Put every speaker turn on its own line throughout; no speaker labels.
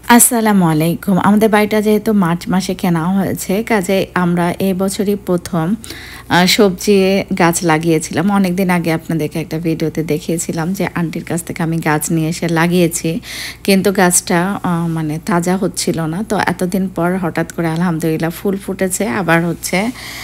আসসালামু আলাইকুম। আমাদের বাড়িটা যেহেতু মার্চ মাসে কেনা হয়েছে, কাজেই আমরা এই বছরই প্রথম সবজি গাছ লাগিয়েছিলাম। অনেকদিন আগে আপনাদেরকে একটা ভিডিওতে দেখিয়েছিলাম যে আন্টির কাছ থেকে আমি গাছ নিয়ে এসে লাগিয়েছি, কিন্তু গাছটা মানে তাজা হচ্ছিল না। তো এতদিন পর হঠাৎ করে আলহামদুলিল্লাহ ফুল ফুটেছে। আবার হচ্ছে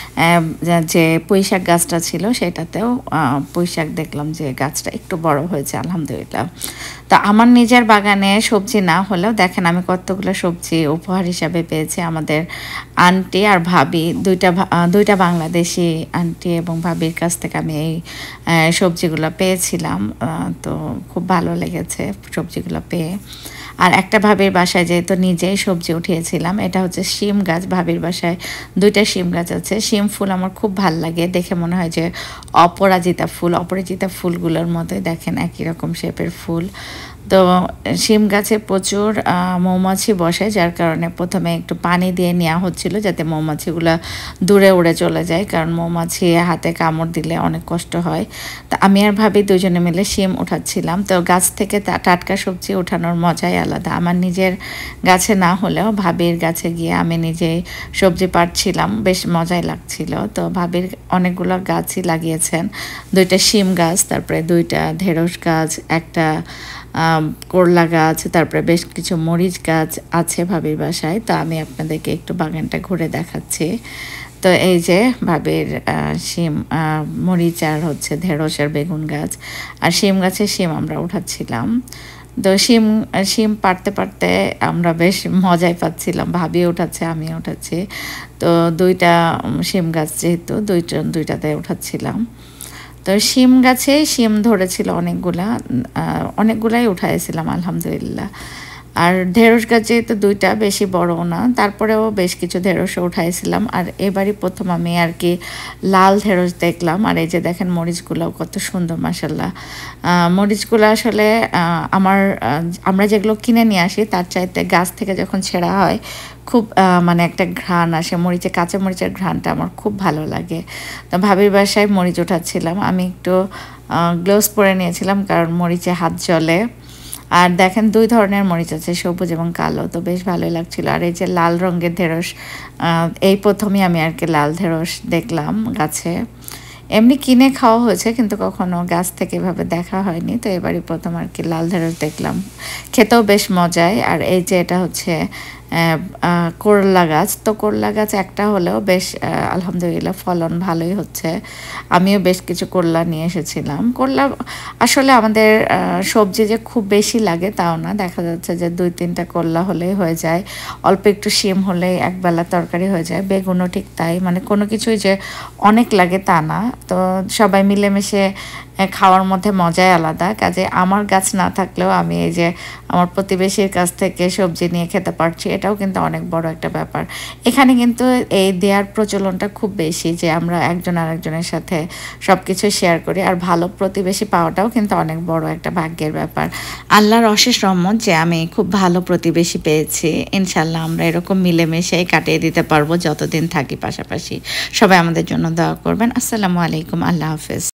যে পুঁইশাক গাছটা ছিল সেটাতেও পুঁইশাক দেখলাম যে গাছটা একটু বড় হয়েছে আলহামদুলিল্লাহ। তো আমার নিজের বাগানে সবজি না হলেও দেখেন আমি কতগুলো সবজি উপহার হিসাবে পেয়েছি। আমাদের আন্টি আর ভাবি দুইটা বাংলাদেশি আন্টি এবং ভাবির কাছ থেকে আমি এই সবজিগুলো পেয়েছিলাম। তো খুব ভালো লেগেছে সবজিগুলো পেয়ে। আর একটা ভাবির বাসায় যেহেতু নিজেই সবজি উঠিয়েছিলাম, এটা হচ্ছে শিম গাছ। ভাবির বাসায় দুইটা শিম গাছ আছে। শিম ফুল আমার খুব ভাল লাগে, দেখে মনে হয় যে অপরাজিতা ফুলগুলোর মতোই দেখেন একই রকম শেপের ফুল। তো শিম গাছে প্রচুর মৌমাছি বসে, যার কারণে প্রথমে একটু পানি দিয়ে নেওয়া হচ্ছিল যাতে মৌমাছিগুলো দূরে উড়ে চলে যায়, কারণ মৌমাছি হাতে কামড় দিলে অনেক কষ্ট হয়। তো আমি আর ভাবি দুজনে মিলে শিম উঠাচ্ছিলাম। তো গাছ থেকে টাটকা সবজি ওঠানোর মজাই আলাদা। আমার নিজের গাছে না হলেও ভাবির গাছে গিয়ে আমি নিজেই সবজি পাড়ছিলাম, বেশ মজাই লাগছিল। তো ভাবির অনেকগুলো গাছই লাগিয়েছেন, দুইটা শিম গাছ, তারপরে দুইটা ঢেঁড়স গাছ, একটা করলা গাছ, তারপরে বেশ কিছু মরিচ গাছ আছে ভাবির বাসায়। তো আমি আপনাদেরকে একটু বাগানটা ঘুরে দেখাচ্ছি। তো এই যে ভাবির শিম, মরিচ আর হচ্ছে ঢেঁড়স আর বেগুন গাছ, আর শিম গাছে শিম আমরা উঠাচ্ছিলাম। তো শিম পাড়তে পারতে আমরা বেশ মজাই পাচ্ছিলাম, ভাবি উঠাচ্ছে আমি উঠাচ্ছি। তো দুইটা শিম গাছ যেহেতু দুইটাতে উঠাচ্ছিলাম। তো শিম গাছে শিম ধরেছিল অনেকগুলাই উঠাইছিলাম আলহামদুলিল্লাহ। আর ঢেঁড়স গাছ যেহেতু দুইটা, বেশি বড়ও না, তারপরেও বেশ কিছু ঢেঁড়সও উঠাইছিলাম। আর এবারই প্রথম আমি আর কি লাল ঢেঁড়স দেখলাম। আর এই যে দেখেন মরিচগুলো কত সুন্দর মাশাল্লাহ। মরিচগুলো আসলে আমরা যেগুলো কিনে নিয়ে আসি তার চাইতে গাছ থেকে যখন ছেঁড়া হয় খুব মানে একটা ঘ্রাণ আসে, কাঁচা মরিচের ঘ্রাণটা আমার খুব ভালো লাগে। তো ভাবির বাসায় মরিচ উঠাচ্ছিলাম, আমি একটু গ্লোভস পরে নিয়েছিলাম কারণ মরিচে হাত জ্বলে। আর দেখেন দুই ধরনের মরিচ আছে, সবুজ এবং কালো, তো বেশ ভালোই লাগছিল। আর এই যে লাল রঙের ঢেঁড়স, এই প্রথমই আমি আর কি লাল ঢেঁড়স দেখলাম গাছে। এমনি কিনে খাওয়া হয়েছে কিন্তু কখনো গাছ থেকে এভাবে দেখা হয়নি, তো এবারই প্রথম আর কি লাল ঢেঁড়স দেখলাম। খেতেও বেশ মজায়। আর এই যে এটা হচ্ছে করলা গাছ। তো করলা গাছ একটা হলেও বেশ আলহামদুলিল্লাহ ফলন ভালোই হচ্ছে। আমিও বেশ কিছু করলা নিয়ে এসেছিলাম। করলা আসলে আমাদের সবজি যে খুব বেশি লাগে তাও না, দেখা যাচ্ছে যে 2-3টা করলা হলেই হয়ে যায়, অল্প একটু শিম হলেই একবেলা তরকারি হয়ে যায়। বেগুনও ঠিক তাই, মানে কোনো কিছুই যে অনেক লাগে তা না। তো সবাই মিলেমিশে খাওয়ার মধ্যে মজাই আলাদা। কাজে আমার গাছ না থাকলেও আমি এই যে আমার প্রতিবেশীর কাছ থেকে সবজি নিয়ে খেতে পারছি, এটাও কিন্তু অনেক বড় একটা ব্যাপার। এখানে কিন্তু এই দেওয়ার প্রচলনটা খুব বেশি, যে আমরা একজন আরেকজনের সাথে সব কিছু শেয়ার করি। আর ভালো প্রতিবেশী পাওয়াটাও কিন্তু অনেক বড় একটা ভাগ্যের ব্যাপার। আল্লাহর অশেষ রহমত যে আমি খুব ভালো প্রতিবেশী পেয়েছি। ইনশাল্লাহ আমরা এরকম মিলেমিশেই কাটিয়ে দিতে পারবো যতদিন থাকি পাশাপাশি। সবাই আমাদের জন্য দোয়া করবেন। আসসালামু আলাইকুম, আল্লাহ হাফেজ।